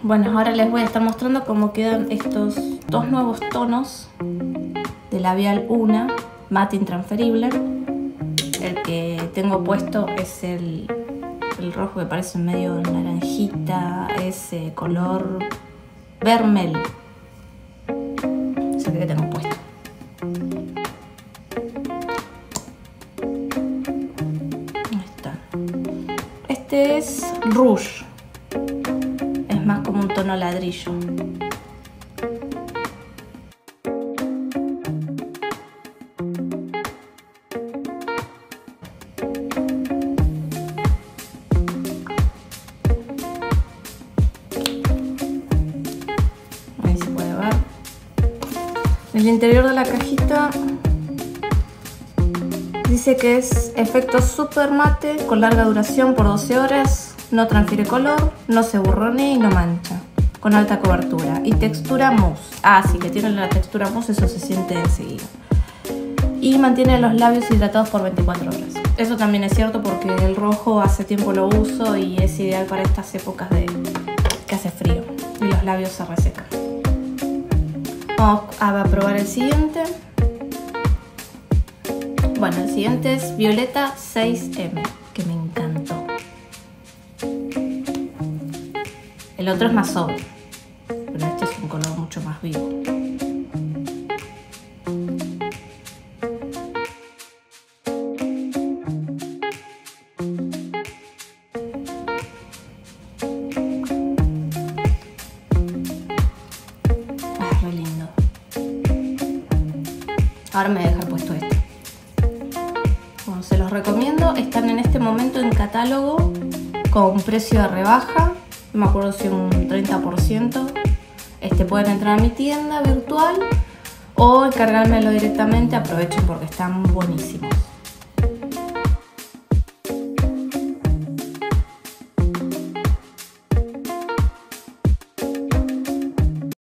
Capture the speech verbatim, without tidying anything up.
Bueno, ahora les voy a estar mostrando cómo quedan estos dos nuevos tonos de labial Una mate intransferible. El que tengo puesto es el, el rojo que parece medio naranjita, ese color vermel. Es el que tengo puesto. Ahí está. Este es Rouge. Es más como un tono ladrillo. Ahí se puede ver. El interior de la cajita dice que es efecto super mate con larga duración por doce horas, no transfiere color, no se borronea y no mancha, con alta cobertura y textura mousse. Ah, sí, que tiene la textura mousse, eso se siente enseguida. Y mantiene los labios hidratados por veinticuatro horas. Eso también es cierto porque el rojo hace tiempo lo uso y es ideal para estas épocas de que hace frío y los labios se resecan. Vamos a probar el siguiente. Bueno, el siguiente es Violeta seis eme, que me encantó. El otro es más sobrio, pero este es un color mucho más vivo. Ah, re lindo. Ahora me voy a dejar puesto este. Bueno, se los recomiendo. Están en este momento en catálogo con precio de rebaja. No me acuerdo si un treinta por ciento. Este, pueden entrar a mi tienda virtual o encargármelo directamente. Aprovechen porque están buenísimos.